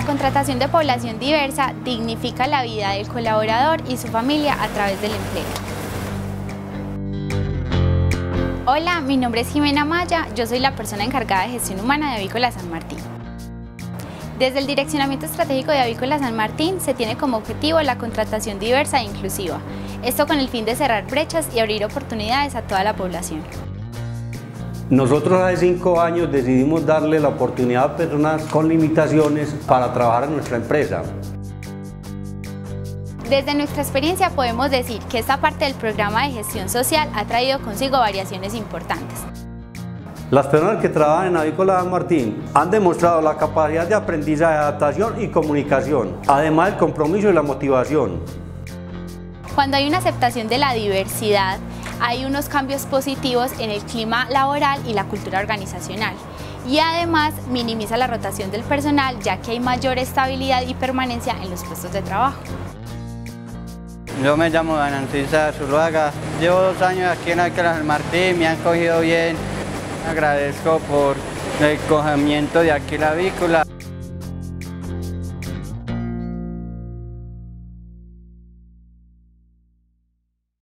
La contratación de población diversa dignifica la vida del colaborador y su familia a través del empleo. Hola, mi nombre es Jimena Maya, yo soy la persona encargada de gestión humana de Avícola San Martín. Desde el Direccionamiento Estratégico de Avícola San Martín se tiene como objetivo la contratación diversa e inclusiva, esto con el fin de cerrar brechas y abrir oportunidades a toda la población. Nosotros hace 5 años decidimos darle la oportunidad a personas con limitaciones para trabajar en nuestra empresa. Desde nuestra experiencia podemos decir que esta parte del programa de gestión social ha traído consigo variaciones importantes. Las personas que trabajan en Avícola San Martín han demostrado la capacidad de aprendizaje, adaptación y comunicación, además del compromiso y la motivación. Cuando hay una aceptación de la diversidad, hay unos cambios positivos en el clima laboral y la cultura organizacional. Y además minimiza la rotación del personal, ya que hay mayor estabilidad y permanencia en los puestos de trabajo. Yo me llamo Anantisa Zuluaga, llevo 2 años aquí en Avícola San Martín, me han cogido bien. Agradezco por el acogimiento de aquí la avícola.